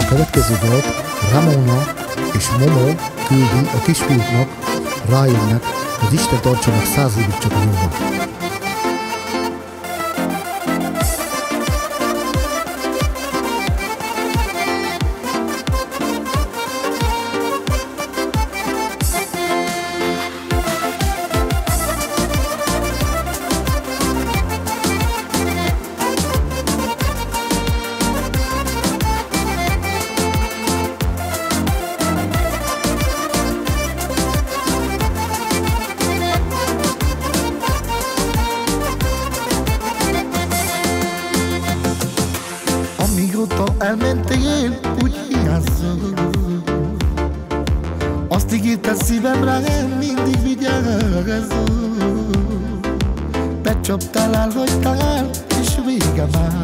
következő dalt Ramona és Momo küldi a kisfiúknak, Ryannek, hogy Isten tartsanak 100 évig csak a nyomban. Amióta elmentél, úgy hiányzol. Azt ígérted szívemre, mindig vigyázol. Becsaptál, elhagytál, és vége már.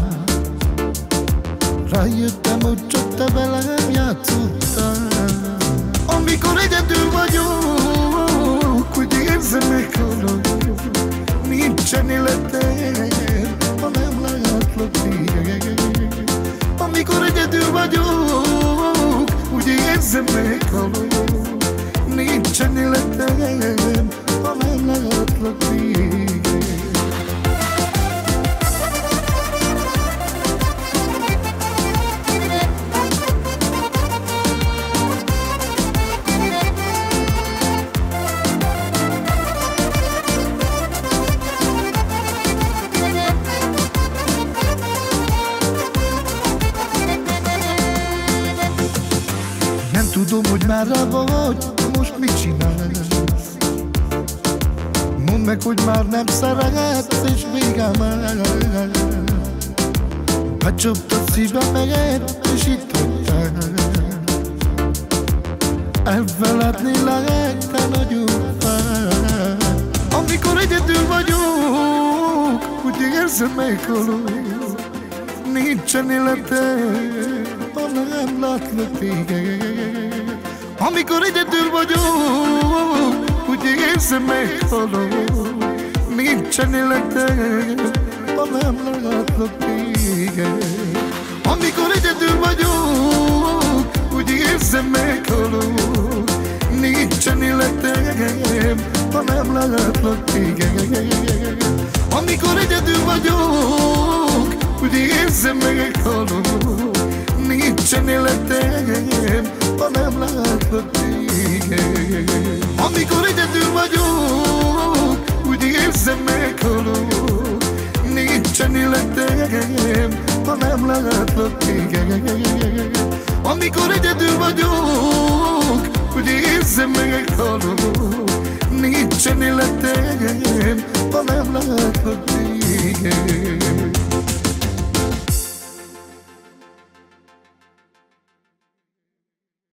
Rájöttem, hogy csak te velem játszottál. Amikor egyedül vagyok, hogy érzem, meghalok. Nincsen életem, ha nem látlak téged. Amikor egyedül vagyok, úgy érzem, meghalok. Nincsen életem, ha nem látlak téged. Tudom, hogy merre vagy, most mit csinálsz? Mondd meg, hogy már nem szeretsz, és vége már. Becsaptad szívemet, és itt hagytál. Elfelednélek, te nagyon fáj. Amikor egyedül vagyok, úgy érzem, meghalok. Nincsen életem, ha nem látlak téged. Amikor egyedül vagyok, úgy érzem, meghalok. Nincsen életem, ha nem látlak téged. Amikor egyedül vagyok, úgy érzem, meghalok. Nincsen életem, ha nem látlak téged. Amikor egyedül vagyok, úgy érzem, meghalok. Nincsen életem, ha nem látlak téged. Amikor egyedül vagyok, úgy érzem, meghalok. Nincsen életem, ha nem látlak téged. Amikor egyedül vagyok, úgy érzem, meghalok. Nincsen életem, ha nem látlak téged.